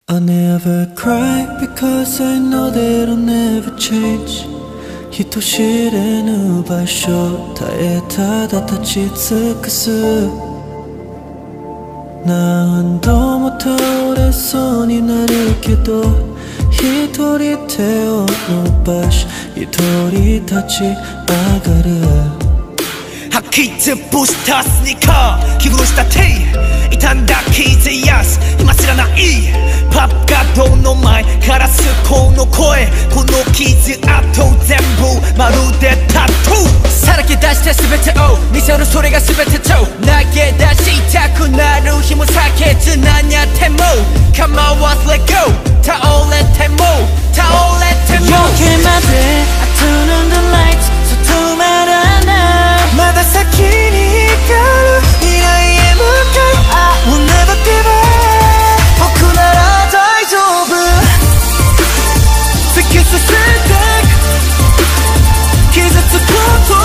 I never cry because I know that I'll never change 人知れぬ場所耐えただ立ち尽くす何度も倒れそうになるけど一人手を伸ばし一人立ち上がる 핫키트 부스터 스니커 기구로 스타트 이탄 다 키즈야스 힘마스라 나이 밥가도 노마이 가라스 코노 코에 고노 키즈 아토 젠부 마루데 타투 살았게 다시 다 스베테오 미소로 소리가 스베테토 나게 다시 타쿠 나루 힘을 사케즈 나냐 테모 Come on once let go 타올레 테모 타올레 테모 You came my day I turn on the lights so to matter まだ先に光る未来へ向かう I will never give up 僕なら大丈夫突き進んで傷つくこと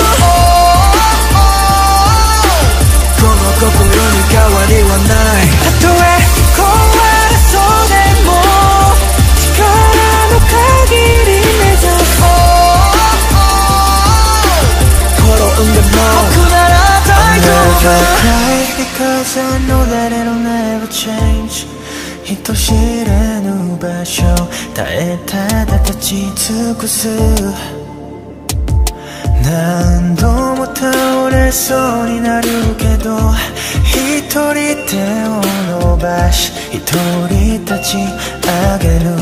この心に変わりはないたとえ壊れそうでも力の限り目指そう僕なら大丈夫 I'll never cry because I know that it'll never change 人知れぬ場所耐えただ立ち尽くす何度も倒れそうになるけど一人手を伸ばし一人立ち上げる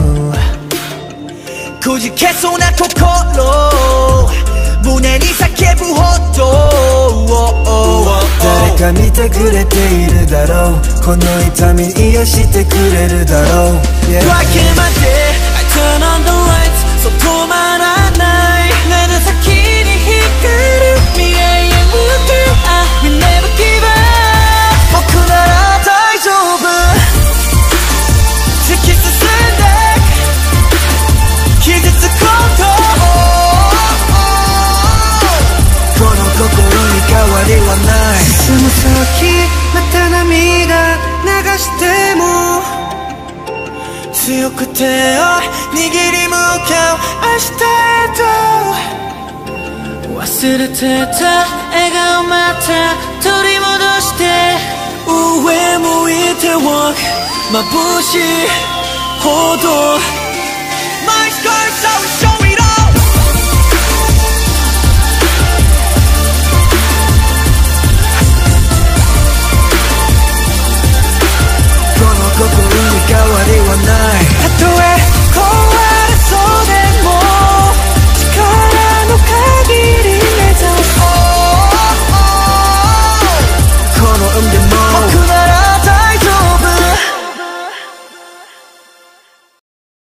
くじけそうな心胸に叫ぶほど誰か見てくれているだろうこの痛み癒してくれるだろう yeah. Why can't I day I turn on the lights そう止まらないまだ先に光る未来へ向く I will never give up 僕なら大丈夫突き進んで傷つくこと心に変わりはない進む先また涙流しても強く手を握り向かう明日へと忘れてた笑顔また取り戻して上向いて walk 眩しいほど My scar's so